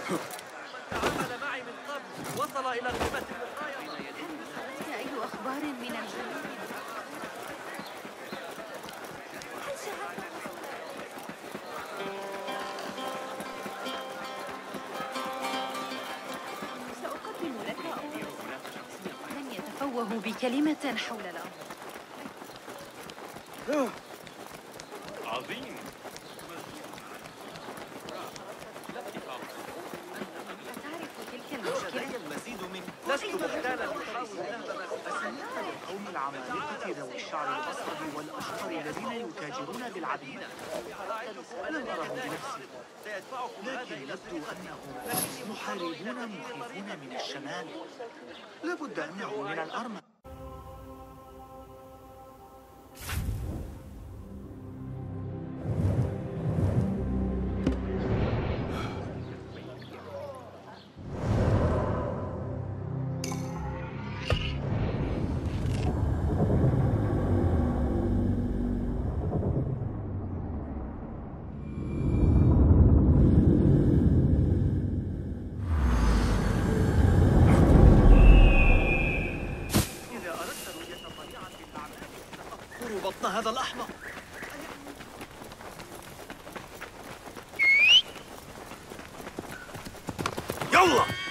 تعامل معي من قبل، وصل إلى قمة المقايضة. أردت أي أخبار من الجنوب؟ سأقدم لك لن يتفوه بكلمة حول الأمر. عظيم. أتعرف تلك المشكلة؟ المزيد من لست محتالا لحاول أسمعت بالقوم العمالقة ذوي الشعر الأصفر والأشقر الذين يتاجرون بالعبيد. لم أرهم بنفسي، لكن يبدو أنهم محاربون مخيفون من الشمال. لابد أنه من الأرمن. بطن هذا الأحمق. يلا.